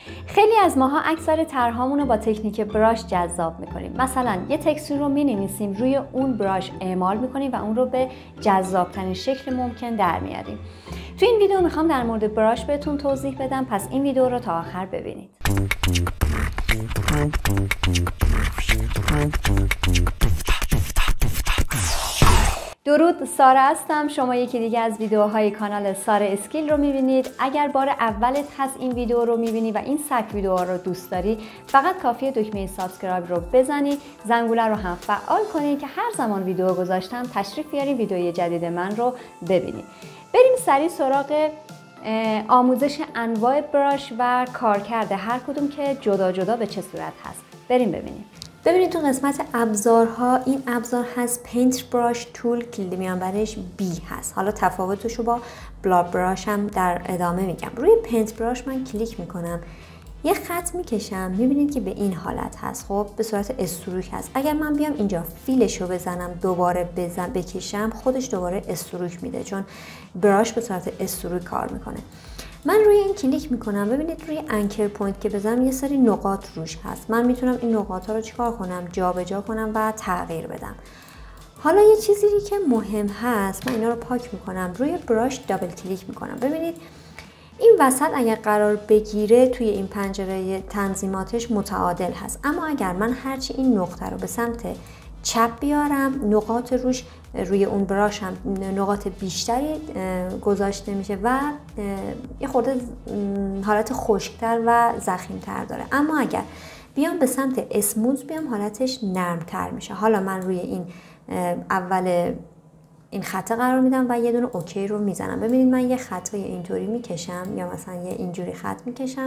خیلی از ماها اکثر طرحهامون رو با تکنیک براش جذاب میکنیم. مثلا یه تکستور رو مینویسیم، روی اون براش اعمال میکنیم و اون رو به جذابترین شکل ممکن در میاریم. تو این ویدیو میخوام در مورد براش بهتون توضیح بدم، پس این ویدیو رو تا آخر ببینید. درود، ساره هستم. شما یکی دیگه از ویدیوهای کانال ساره اسکیل رو میبینید. اگر بار اولت هست این ویدیو رو میبینی و این سبک ویدیوها رو دوست داری، فقط کافیه دکمه سابسکرایب رو بزنید، زنگوله رو هم فعال کنید که هر زمان ویدیو گذاشتم تشریف بیارین ویدیوی جدید من رو ببینید. بریم سریع سراغ آموزش انواع براش و کارکرد هر کدوم که جدا جدا به چه صورت هست. بریم ببینیم. ببینید تو قسمت ابزارها این ابزار هست پینت براش تول، کلید میانبرش بی هست. حالا تفاوتش رو با بلاک براش هم در ادامه میگم. روی پینت براش من کلیک میکنم، یه خط میکشم، میبینید که به این حالت هست. خب به صورت استروک هست. اگر من بیام اینجا فیلش رو بزنم دوباره بکشم، خودش دوباره استروک میده، چون براش به صورت استروک کار میکنه. من روی این کلیک میکنم، ببینید روی انکر پوینت که بزنم یه سری نقاط روش هست. من میتونم این نقاط ها رو چیکار کنم؟ جابجا کنم و تغییر بدم. حالا یه چیزی که مهم هست، من اینا رو پاک میکنم، روی براش دابل کلیک میکنم. ببینید این وسط اگر قرار بگیره توی این پنجره تنظیماتش متعادل هست، اما اگر من هرچی این نقطه رو به سمت چپ بیارم، نقاط روش روی اون براش هم نقاط بیشتری گذاشته میشه و یه خورده حالت خشکتر و ضخیم‌تر داره. اما اگر بیام به سمت اسموز بیام، حالتش نرمتر میشه. حالا من روی این اول این خط قرار میدم و یه دونه اوکی رو میزنم. ببینید من یه خطای اینطوری میکشم یا مثلا یه اینجوری خط میکشم،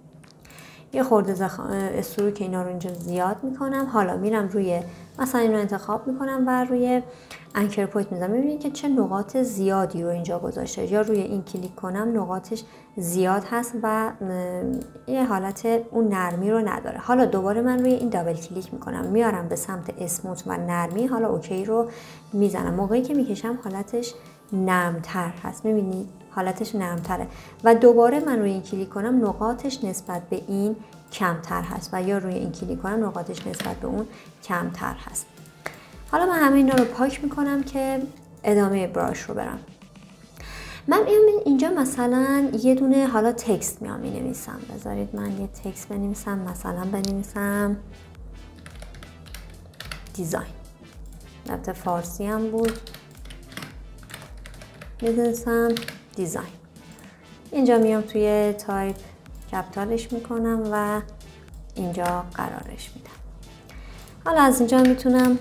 یه خورده استروک اینا رو اینجا زیاد میکنم. حالا میرم روی مثلا این رو انتخاب میکنم و روی انکر پوینت میزنم. ببینید که چه نقاط زیادی رو اینجا گذاشته. یا روی این کلیک کنم نقاطش زیاد هست و یه حالت اون نرمی رو نداره. حالا دوباره من روی این دابل کلیک میکنم، میارم به سمت اسموت و نرمی. حالا اوکی رو میزنم. موقعی که میکشم حالتش نرمتر هست، میبینید حالتش نرمتره. و دوباره من روی این کلیک کنم، نقاطش نسبت به این کمتر هست و یا روی این کلیک کنم نقاطش نسبت به اون کمتر هست. حالا من همه اینا رو پاک میکنم که ادامه براش رو برم. من اینجا مثلا یه دونه حالا تکست میام مینویسم. بذارید من یه تکست بنویسم، مثلا بنویسم دیزاین. البته فارسی هم بود، می‌نویسم دیزاین. اینجا میام توی تایپ کپیتالش میکنم و اینجا قرارش میدم. حالا از اینجا میتونم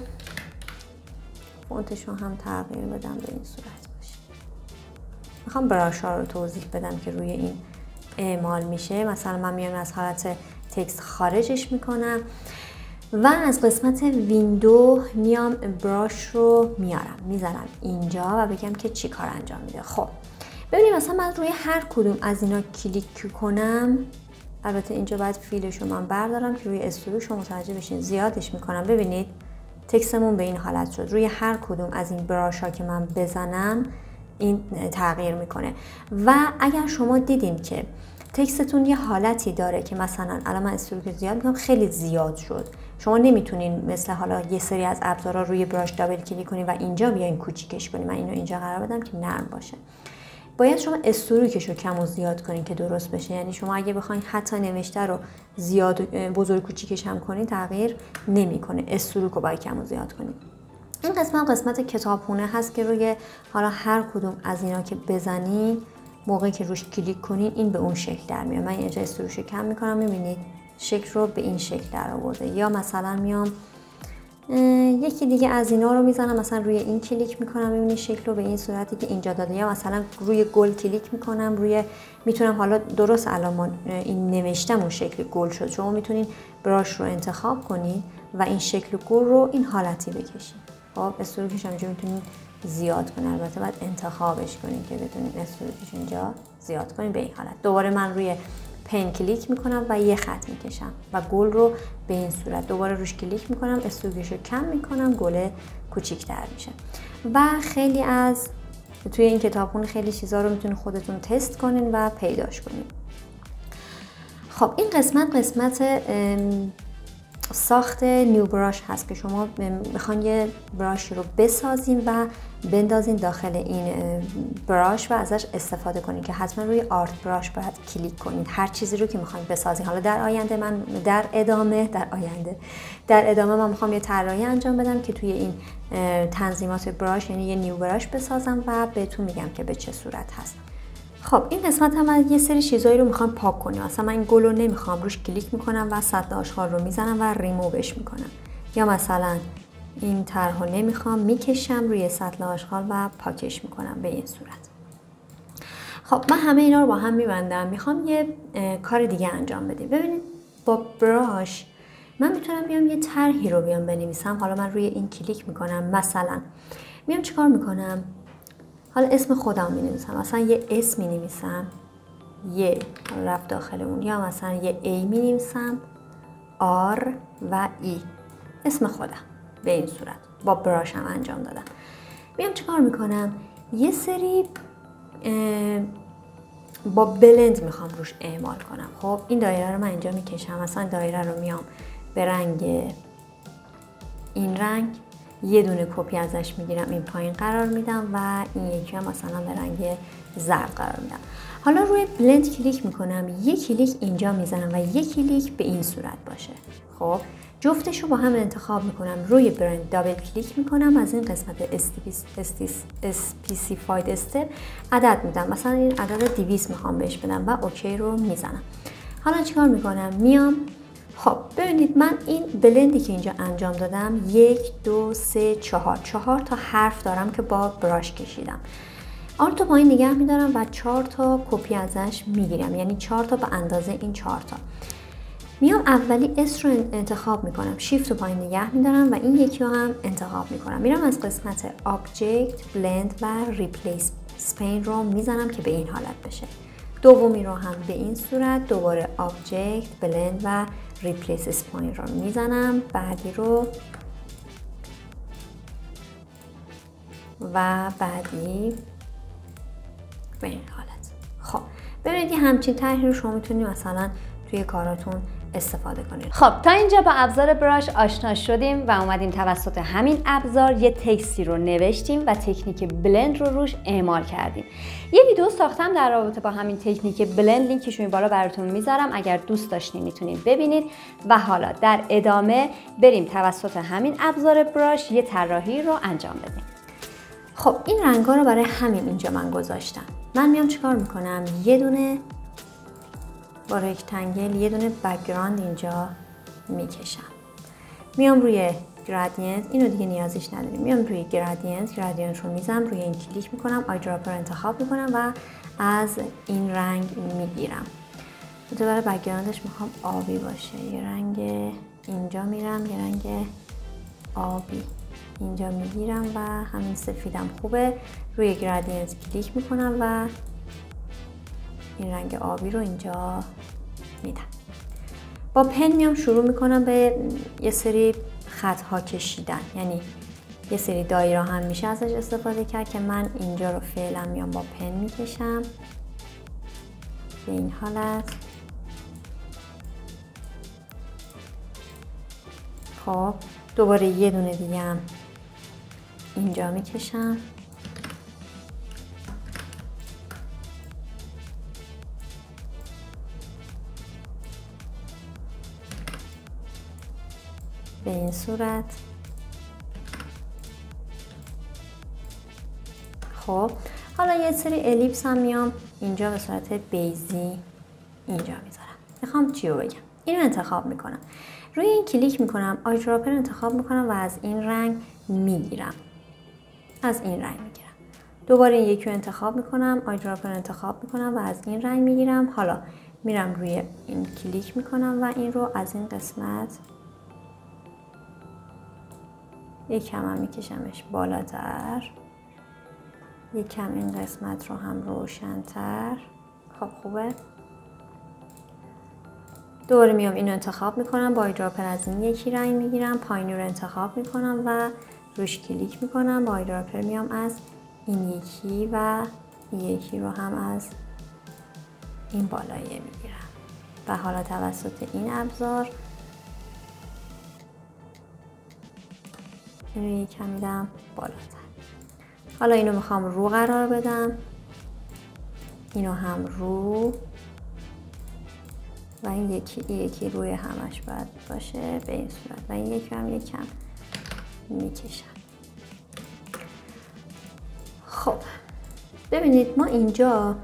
فونتش رو هم تغییر بدم به این صورت باشه. میخوام براش ها رو توضیح بدم که روی این اعمال میشه. مثلا من میام از حالت تکست خارجش میکنم و از قسمت ویندو میام براش رو میذارم اینجا و بگم که چی کار انجام میده. خب ببینید مثلا من روی هر کدوم از اینا کلیک کنم، البته اینجا باید فیلش رو من بردارم که روی استروک رو متوجه بشین، زیادش میکنم. ببینید تکستمون به این حالت شد. روی هر کدوم از این براش ها که من بزنم این تغییر میکنه. و اگر شما دیدین که تکستتون یه حالتی داره که مثلا الان من استروک زیاد میکنم، خیلی زیاد شد، شما نمیتونین مثل حالا یه سری از ابزارها روی براش دابل کلیک کنین و اینجا بیاین کوچیکش کنین. من اینو اینجا قرار بدم که نرم باشه. باید شما استروکش رو کم و زیاد کنین که درست بشه. یعنی شما اگه بخواین حتی نوشته رو زیاد بزرگ کوچیکش هم کنین تغییر نمیکنه. استروک رو باید کم و زیاد کنین. این قسمت کتابخونه هست که روی حالا هر کدوم از اینا که بزنین، موقعی که روش کلیک کنین این به اون شکل در میاد. من اینجا استروکش رو کم میکنم، میبینید شکل رو به این شکل در آورده. یا مثلا میام یکی دیگه از اینا رو میزنم، مثلا روی این کلیک میکنم، میبینید شکل رو به این صورتی که اینجا داده. یا مثلا روی گل کلیک میکنم، میتونم حالا درست الان این نوشتمون شکل گل شد. شما میتونین براش رو انتخاب کنین و این شکل گل رو این حالتی بکشین. خب استروکش هم اینجا میتونین زیاد کنین، البته باید انتخابش کنین که بتونین استروکش اینجا زیاد کنین به این حالت. دوباره من روی پن کلیک میکنم و یه خط میکشم و گل رو به این صورت. دوباره روش کلیک میکنم، استروکش رو کم میکنم، گل کوچیک‌تر میشه. و خیلی از توی این کتابخونه خیلی چیزا رو میتونید خودتون تست کنین و پیداش کنین. خب این قسمت ساخت نیو براش هست که شما میخوان یه براش رو بسازین و بندازین داخل این براش و ازش استفاده کنین که حتما روی آرت براش باید کلیک کنید. هر چیزی رو که میخواین بسازین. حالا در ادامه من میخوام یه طراحی انجام بدم که توی این تنظیمات براش یعنی یه نیو براش بسازم و بهتون میگم که به چه صورت هست. خب این قسمت هم من یه سری چیزایی رو میخوام پاک کنم. مثلا من این گل رو نمیخوام، روش کلیک میکنم و سطل آشغال رو میزنم و ریمووش میکنم. یا مثلا این طرح رو نمیخوام، میکشم روی سطل آشغال و پاکش میکنم به این صورت. خب من همه اینا رو با هم میبندم. میخوام یه کار دیگه انجام بدیم. ببینید با براش من میتونم بیام یه طرحی رو بیام بنویسم. حالا من روی این کلیک میکنم. مثلا میام چیکار میکنم؟ حالا اسم خودم می نویسم. مثلا یه اسم می نویسم، یه رفت داخل اون، یا مثلا یه ای می نویسم، آر و ای، اسم خودم به این صورت با براشم انجام دادم. میام چیکار میکنم؟ یه سری با بلند میخوام روش اعمال کنم. خب این دایره رو من اینجا میکشم. مثلا دایره رو میام به رنگ این رنگ یه دونه کپی ازش میگیرم، این پایین قرار میدم و این یکی هم مثلا به رنگ زرد قرار میدم. حالا روی بلند کلیک میکنم، یک کلیک اینجا میزنم و یک کلیک به این صورت باشه. خب جفتش رو با هم انتخاب میکنم. روی برند دابل کلیک میکنم، از این قسمت اسپسیفاید استپ عدد میدم. مثلا این عدد 200 میخوام بهش بدم و اوکی رو میزنم. حالا چیکار میکنم؟ میام خب ببینید من این بلندی که اینجا انجام دادم 1 2 3 4 تا حرف دارم که با براش کشیدم. آن تو پایین نگه میدارم و 4 تا کپی ازش میگیرم، یعنی 4 تا به اندازه این 4 تا. میام اولی اس رو انتخاب میکنم، شیفت رو پایین نگه میدارم و این یکی رو هم انتخاب میکنم. میرم از قسمت آبجکت بلند و ریپلیس اسپین رو میزنم که به این حالت بشه. دومی رو هم به این صورت دوباره آبجکت بلند و ریپلیس اسپین رو میزنم. بعدی رو و بعدی به این حالت. خب ببینید یه همچین طرحی رو شما میتونید مثلا توی کاراتون استفاده کنید. خب تا اینجا با ابزار براش آشنا شدیم و اومدیم توسط همین ابزار یه تکستی رو نوشتیم و تکنیک بلند رو روش اعمال کردیم. یه ویدیو ساختم در رابطه با همین تکنیک بلند، لینکش این بالا براتون میذارم، اگر دوست داشتین میتونید ببینید. و حالا در ادامه بریم توسط همین ابزار براش یه طراحی رو انجام بدیم. خب این رنگا رو برای همین اینجا من گذاشتم. من میام چیکار میکنم؟ یه دونه با رکتنگل یه دونه بک‌گراند اینجا میکشم. میام روی گرادینت، اینو دیگه نیازیش نداریم. میام روی گرادینت رو میزنم، روی این کلیک میکنم، آیدراپر انتخاب میکنم و از این رنگ میگیرم. برای بک‌گراندش میخوام آبی باشه. یه رنگ اینجا میرم، یه رنگ آبی اینجا میگیرم و همین سفیدم خوبه. روی گرادینت کلیک میکنم و این رنگ آبی رو اینجا میدم. با پن میام شروع میکنم به یه سری خطها کشیدن، یعنی یه سری دایره هم میشه ازش استفاده کرد که من اینجا رو فعلا میام با پن میکشم به این حالت. خب دوباره یه دونه دیگه هم اینجا میکشم. به این صورت. خب حالا یه سری الیپس هم میام اینجا به صورت بیزی اینجا میذارم. میخوام چی رو بگم؟ اینو انتخاب میکنم، روی این کلیک میکنم، آیدراپر انتخاب میکنم و از این رنگ میگیرم. دوباره این یکی رو انتخاب میکنم، آیدراپر انتخاب میکنم و از این رنگ میگیرم. حالا میرم روی این کلیک میکنم و این رو از این قسمت یکم هم میکشمش بالاتر، یکم این قسمت رو هم روشن‌تر. خب خوبه. دوباره میام اینو انتخاب میکنم، با آیدراپر از این یکی رنگ میگیرم، پایینی رو انتخاب میکنم و روش کلیک میکنم، با آیدراپر میام از این یکی و یکی رو هم از این بالاییه میگیرم. و حالا توسط این ابزار اینو یکم میدم بالاتر. حالا اینو میخوام رو قرار بدم، اینو هم رو و این یکی روی همش باید باشه به این صورت و این یکم میکشم. خب ببینید ما اینجا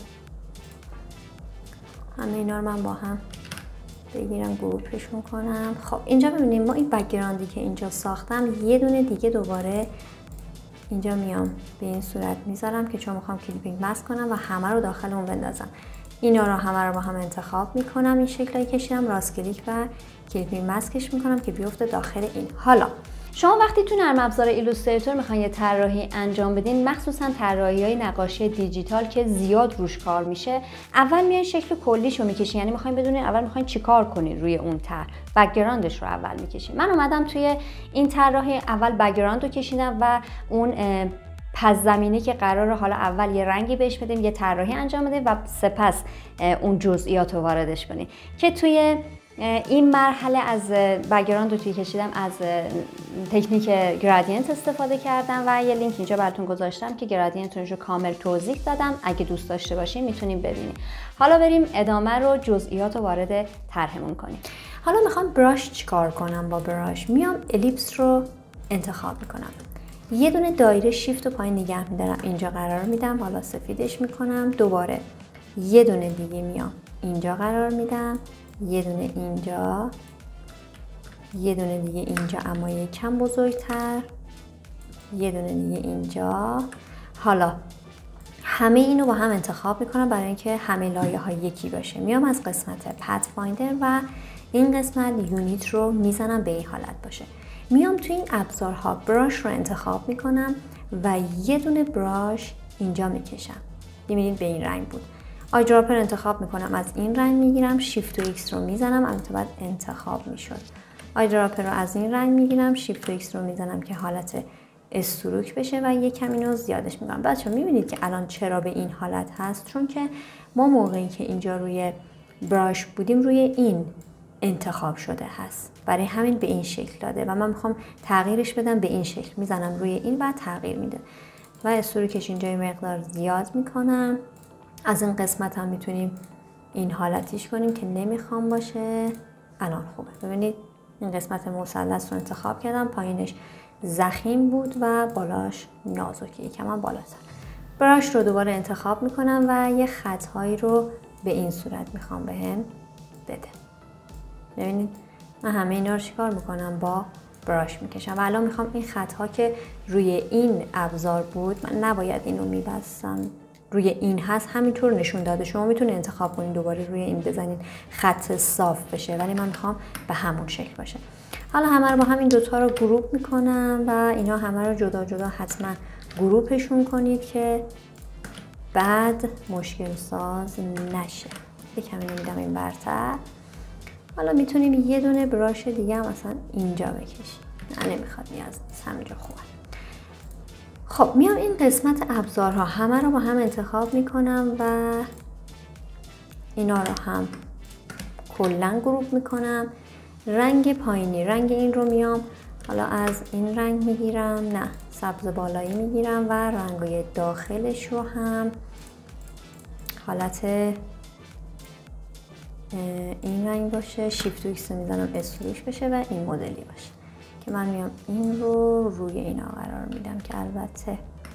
همه اینا رو من با هم بگیرم گروپشون کنم. خب اینجا ببینید ما این بک‌گراندی که اینجا ساختم یه دونه دیگه دوباره اینجا میام به این صورت میذارم که چون میخوام کلیپینگ ماسک کنم و همه رو داخل اون بندازم. اینا رو همه رو با هم انتخاب میکنم، این شکلی کشیدم، راست کلیک و کلیپینگ ماسکش میکنم که بیفته داخل این. حالا شما وقتی تو نرم افزار ایلوستریتور میخواین یه طراحی انجام بدین، مخصوصا طراحی‌های نقاشی دیجیتال که زیاد روش کار میشه، اول میای شکل کلیشو میکشین، یعنی میخواین بدونین اول میخواین چیکار کنین روی اون طرح، بک‌گراندش رو اول میکشین. من اومدم توی این طراحی اول بک‌گراند رو کشیدم و اون پس زمینه که قراره حالا اول یه رنگی بهش بدیم، یه طراحی انجام بدیم و سپس اون جزئیات رو واردش کنیم که توی این مرحله از بک‌گراند رو توی کشیدم از تکنیک گرادینت استفاده کردم و یه لینک اینجا براتون گذاشتم که گرادینت رو کامل توضیح دادم، اگه دوست داشته باشین میتونیم ببینید. حالا بریم ادامه رو جزئیات رو وارد طرحمون کنیم. حالا میخوام براش چیکار کنم. با براش میام الیپس رو انتخاب میکنم، یه دونه دایره شیفت رو پایین نگه میدارم، اینجا قرار میدم، حالا سفیدش میکنم، دوباره یه دونه دیگه میام اینجا قرار میدم، یه دونه اینجا، یه دونه دیگه اینجا اما یکم بزرگتر، یه دونه دیگه اینجا. حالا همه اینو با هم انتخاب میکنم برای اینکه همه لایه ها یکی باشه. میام از قسمت پت فایندر و این قسمت یونیت رو میزنم به این حالت باشه. میام توی این ابزارها براش رو انتخاب میکنم و یه دونه براش اینجا میکشم. میبینید به این رنگ بود. آیدراپر انتخاب میکنم، از این رنگ میگیرم، شیفت و ایکس رو میزنم، البته بعد انتخاب میشد. آیدراپر رو از این رنگ میگیرم، شیفت و ایکس رو میزنم که حالت استروک بشه و یکم اینو زیادش میکنم. بچه‌ها میبینید که الان چرا به این حالت هست؟ چون که ما موقعی که اینجا روی براش بودیم روی این انتخاب شده هست، برای همین به این شکل داده و من میخوام تغییرش بدم به این شکل. میزنم روی این و تغییر میده و استروکش اینجا یه مقدار زیاد میکنم. از این قسمت هم میتونیم این حالتیش کنیم که نمیخوام باشه. الان خوبه. ببینید این قسمت مثلث رو انتخاب کردم، پایینش ضخیم بود و بالاش نازکی، یکم هم بالاتر. براش رو دوباره انتخاب میکنم و یه خطهایی رو به این صورت میخوام بهم بده. ببینید من همه اینا رو چیکار میکنم؟ با براش میکشم و الان میخوام این خطها که روی این ابزار بود، من نباید اینو میبستم، روی این هست همینطور نشون داده. شما میتونید انتخاب کنید دوباره روی این بزنید خط صاف بشه، ولی من میخوام به همون شکل باشه. حالا همه رو با همین دوتا رو گروپ میکنم و اینا همه رو جدا جدا حتما گروپشون کنید که بعد مشکل ساز نشه. یکم اینو میدم این برتر. حالا میتونیم یه دونه براش دیگه هم مثلا اینجا بکشیم. نه نمیخواد، نیاز نیست، همینجا خوبه. خب میام این قسمت ابزارها همه رو با هم انتخاب میکنم و اینا رو هم کلا گروپ میکنم. رنگ پایینی، رنگ این رو میام حالا از این رنگ میگیرم، نه سبز بالایی میگیرم و رنگای داخلش رو هم حالت این رنگ باشه، شیفت و ایکس رو میزنم استروش بشه و این مدلی باشه که من میام این رو روی اینا قرار میدم که البته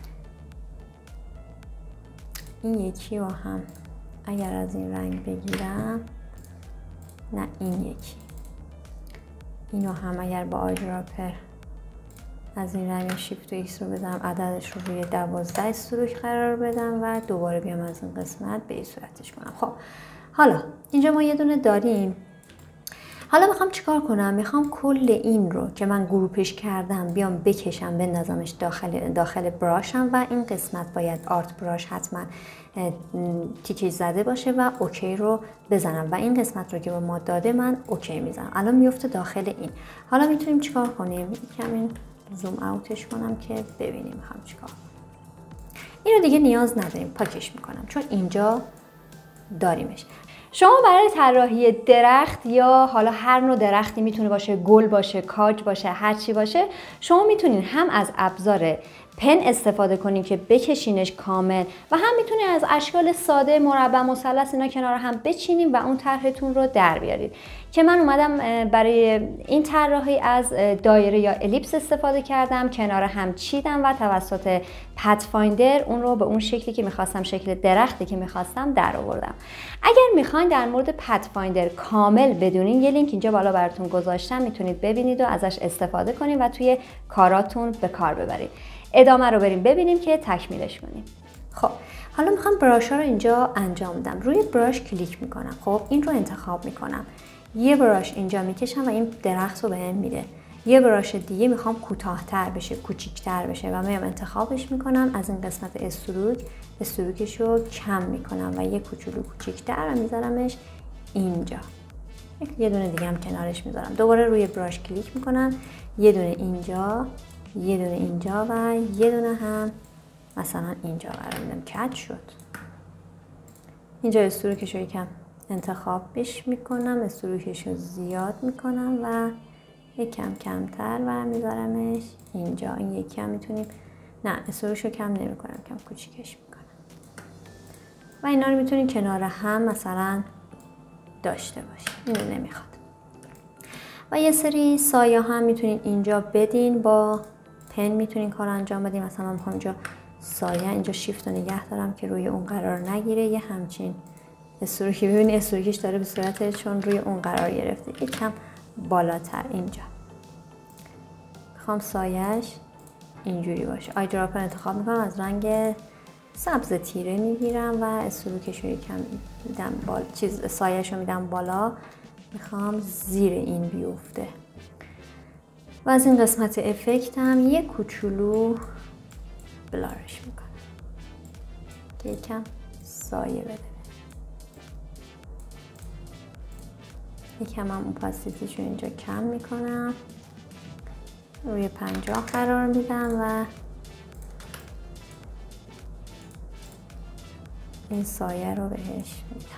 این یکی رو هم اگر از این رنگ بگیرم، نه این یکی، اینو هم اگر با آیدراپر از این رنگ شیفت و ایکس رو بزنم عددش رو روی 12 استروک قرار بدم و دوباره بیام از این قسمت به این صورتش کنم. خب حالا اینجا ما یه دونه داریم. حالا میخوام چیکار کنم؟ میخوام کل این رو که من گروپش کردم بیام بکشم بندازمش داخل براشم و این قسمت باید آرت براش حتما تیکش زده باشه و اوکی رو بزنم و این قسمت رو که به ما داده من اوکی میزنم. الان میفته داخل این. حالا میتونیم چیکار کنیم؟ کمی زوم اوتش کنم که ببینیم میخوام چیکار. اینو دیگه نیاز نداریم، پاکش میکنم چون اینجا داریمش. شما برای طراحی درخت یا حالا هر نوع درختی میتونه باشه، گل باشه، کاج باشه، هر چی باشه، شما میتونین هم از ابزار پن استفاده کنین که بکشینش کامل و هم میتونین از اشکال ساده، مربع، مثلث اینا کنار هم بچینین و اون طرحتون رو در بیارید. که من اومدم برای این طراحی از دایره یا الیپس استفاده کردم، کنار هم چیدم و توسط پتفایندر اون رو به اون شکلی که میخواستم، شکل درختی که میخواستم در آوردم. اگر میخواین در مورد پتفایندر کامل بدونین، یه لینک اینجا بالا براتون گذاشتم، میتونید ببینید و ازش استفاده کنید و توی کاراتون به کار ببرید. ادامه رو بریم ببینیم که تکمیلش کنیم. خب حالا میخوام براش ها رو اینجا انجام بدم. روی براش کلیک میکنم. خب این رو انتخاب میکنم. یه براش اینجا میکشم و این درخت رو بهم میده. یه براش دیگه میخوام کوتاه‌تر بشه، کوچیک‌تر بشه و میام انتخابش میکنم. از این قسمت استروکش رو کم میکنم و یه کوچولو کوچیک‌تر و میذارمش اینجا. یه دونه دیگه هم کنارش میذارم. دوباره روی براش کلیک میکنم. یه دونه اینجا، یه دونه اینجا و یه دونه هم مثلا اینجا قرار میدم. کج شد. اینجا استروکش رو یکم انتخابش میکنم، استروکش رو زیاد میکنم و یکم کمتر و میذارمش اینجا. این یکی هم میتونیم، نه استروکش رو کم نمیکنم، کم کوچیکش میکنم و اینا رو میتونیم کنار هم مثلا داشته باشیم. اینو نمیخواد. و یه سری سایه هم میتونین اینجا بدین، با پن میتونین کار انجام بدین. مثلا من میخوام اینجا سایه، اینجا شیفت رو نگه دارم که روی اون قرار نگیره. یه همچین استروکی، ببینید استروکیش داره به صورت چون روی اون قرار گرفته، یکم بالاتر اینجا. میخوام سایه‌اش اینجوری باشه. آی دراپر انتخاب میکنم، از رنگ سبز تیره میگیرم و استروکش رو یکم میدم بالا، سایه‌اش رو میدم بالا. میخوام زیر این بیفته و از این قسمت افکت هم یه کوچولو بلارش میکنم که یکم سایه بده. یکم هم اوپاسیتیشو اینجا کم میکنم، روی 50 قرار میدم و این سایه رو بهش میدم.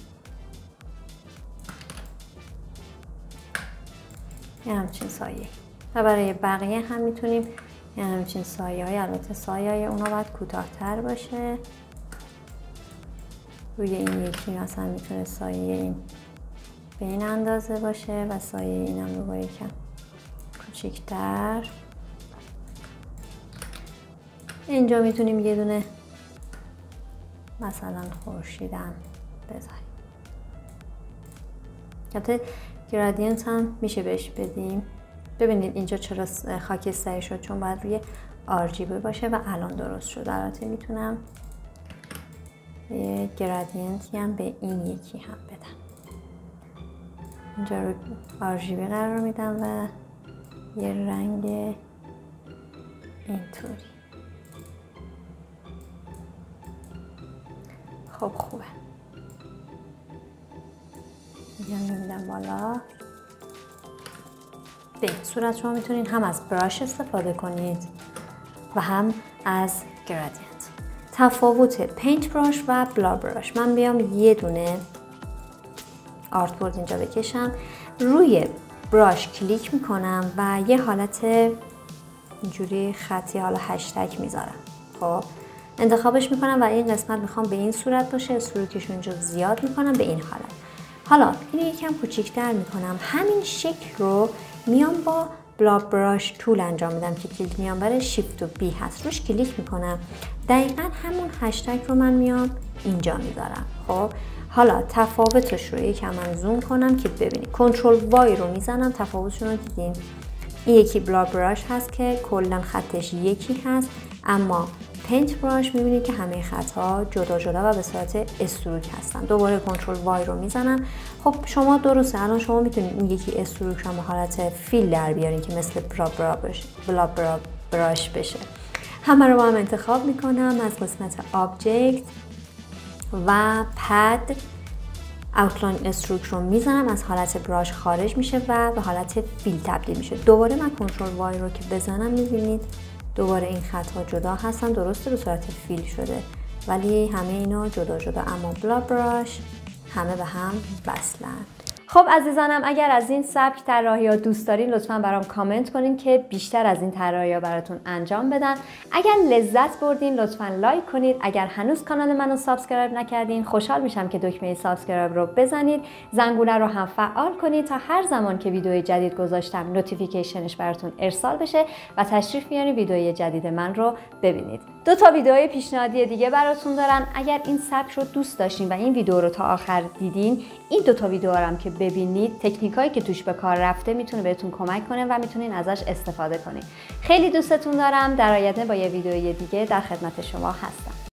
یه همچین سایه. و برای بقیه هم میتونیم یه همچین سایه های، البته سایه های اونا باید کوتاه‌تر باشه. روی این یکی مثلا میتونه سایه این به این اندازه باشه و سایه این هم رو یکم کوچیک‌تر. اینجا میتونیم یه دونه مثلا خورشیدم بذاریم. البته گرادینت هم میشه بهش بدیم. ببینید اینجا چرا خاکستری شد، چون باید روی RGB باشه و الان درست شد. البته میتونم یه گرادینتی هم به این یکی هم بدم. اینجا رو RGB قرار میدم و یه رنگ اینطوری. خب خوبه. اینجا میدم بالا. به این صورت شما میتونید هم از براش استفاده کنید و هم از گرادینت. تفاوت پینت براش و بلا براش، من بیام یه دونه آرت بورد اینجا بکشم، روی براش کلیک میکنم و یه حالت اینجوری خطی، حالا هشتگ میذارم. خب انتخابش میکنم و این قسمت میخوام به این صورت باشه، استروکش اونجا زیاد میکنم به این حالت. حالا اینو یکم کوچیک‌تر میکنم. همین شکل رو میام با بلا براش تول انجام میدم که کلیک میام برای شیفت و بی هست، روش کلیک میکنم. دقیقاً همون هشتگ رو من میام اینجا میذارم. خب حالا تفاوتش رو یکم من زوم کنم که ببینید. کنترل وای رو میزنم، تفاوتشون رو دیدیم. این یکی بلا براش هست که کلا خطش یکی هست، اما پینت براش میبینید که همه خطها جدا جدا و به صورت استروک هستن. دوباره کنترل وای رو میزنم. خب شما درسته، الان شما میتونید این یکی استروک رو به حالت فیل در بیارین که مثل بلا براش بشه. همه رو با هم انتخاب میکنم. از قسمت آبجکت و پد اوتلاین استروک رو میزنم، از حالت براش خارج میشه و به حالت فیل تبدیل میشه. دوباره من کنترل وای رو که بزنم میبینید دوباره این خطها جدا هستن. درسته به صورت فیل شده ولی همه اینا جدا جدا. اما بلا براش همه به هم وصلن. خب عزیزانم، اگر از این سبک طراحی‌ها دوست دارین لطفاً برام کامنت کنین که بیشتر از این طراحی‌ها براتون انجام بدن. اگر لذت بردین لطفاً لایک کنید. اگر هنوز کانال منو سابسکرایب نکردین خوشحال میشم که دکمه سابسکرایب رو بزنید. زنگوله رو هم فعال کنید تا هر زمان که ویدیو جدید گذاشتم نوتیفیکیشنش براتون ارسال بشه و تشریف بیارین ویدیوی جدید من رو ببینید. 2 تا ویدیوهای پیشنهادی دیگه براتون دارم. اگر این سبک رو دوست داشتین و این ویدیو رو تا آخر دیدین، این 2 تا ویدیو رو هم که ببینید، تکنیکایی که توش به کار رفته میتونه بهتون کمک کنه و میتونین ازش استفاده کنید. خیلی دوستتون دارم. در آینده با یه ویدیوی دیگه در خدمت شما هستم.